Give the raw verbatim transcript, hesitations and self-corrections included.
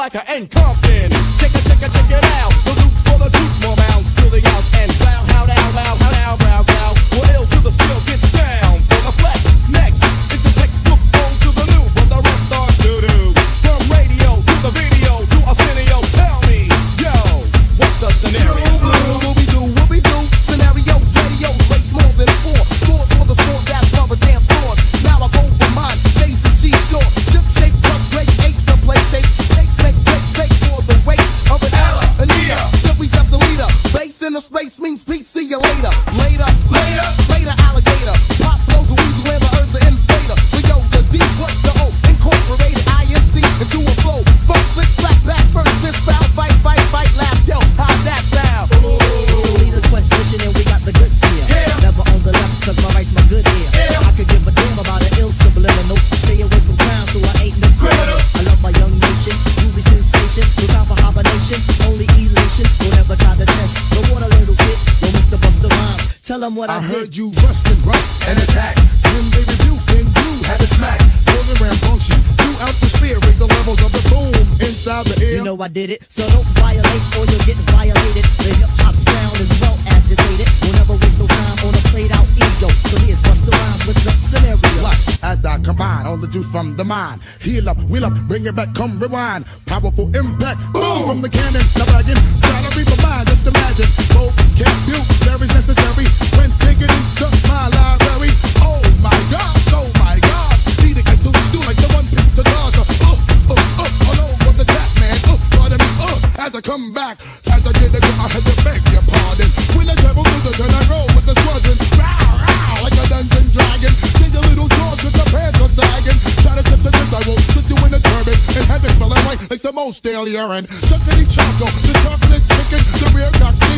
Opelika and Compton. Check it, check it, check it out. The roots for the troops, more bounds to the outs. And bow, how, down, bow, how, down, brow, bow. Well, ill to the skill gets down for the flex. Next is the textbook on to the new, but the rest are doo-doo. From radio to the video to Arsenio, tell me, yo, what's the scenario? True blues, what we do, what we do. Scenarios, radios, rates more than four. Scores for the scores that smother dance floors. Now I go for mine, shades of G-Shore. Ship shape plus great eights to play tape. Takes make takes take for the weight of an Ella, Anita. Simply just a leader. Bass in the space means peace, see you later. Later, later, later, alligator. Pop blows a weasel where the earth's an invader. So yo, the D, what the O, incorporated I M C into a flow. Funk, flick, black, back, first, fist, foul, fight, fight, fight, laugh, yo, how that sound? So lead the quest mission and we got the goods here. Yeah. Never on the left cause my right's my good ear. Yeah. I could give a damn about an ill subliminal. Stay away from crime so I ain't no criminal. I love my young nation, groovy sensation. No time for hibernation, only elation. Don't ever try to test, no want a little kid. No Mister Busta Rhymes, tell them what I, I did. heard you rust and rust and attack. When they rebuke, then you had to smack. Causing rambunctious, throughout the sphere. Raise the levels of the boom inside the air. You know I did it, so don't violate or you'll get violated. The hip hop sound is well agitated. We'll never waste no time on a played out ego. So here's Busta Rhymes with the scenario. Watch as I combine all the juice from the mind. Heal up, wheel up, bring it back, come rewind. Powerful impact, boom from the cannon. Now bragging, try to read my mind, just imagine. Vocabulary is necessary when digging into my library. Oh my gosh, oh my gosh. Need to get to the stool like the one picked the Gaza. Oh, oh, oh, all over the tap, man. Oh, pardon me, oh, as I come back. As I did ago, I had to beg your pardon. When I travel through the turn, I roll with the squadron. Row, row, like a dungeon dragon. Change a little jaws with the pants are sagging. Try to step to this, I will put you in a turban. And have it smelling right like some old stale urine. Chuckity choco, the chocolate chicken, the rear cockney.